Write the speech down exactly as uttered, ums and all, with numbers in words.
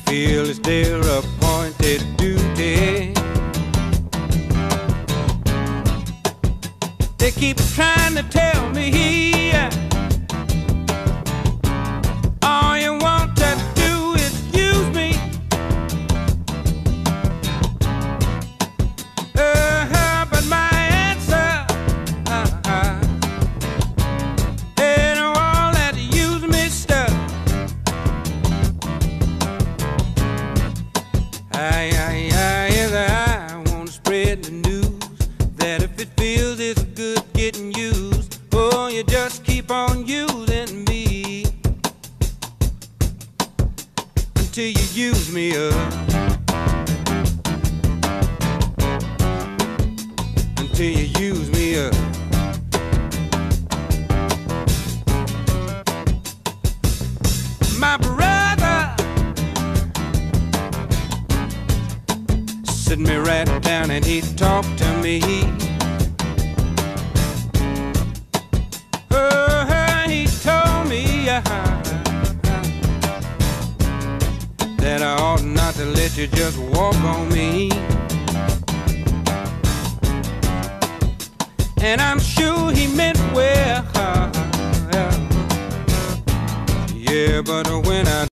feel it's their appointed duty. They keep trying to tell me all you want to do is use me. Uh-huh, but my answer uh-huh, ain't all that use me stuff. I, I, I, I want to spread the news that if it feels it's good getting used, oh, you just keep on using me until you use me up, until you use me up. My brother sit me right down and he talked to me. Oh, he told me uh, that I ought not to let you just walk on me. And I'm sure he meant well. Yeah, but when I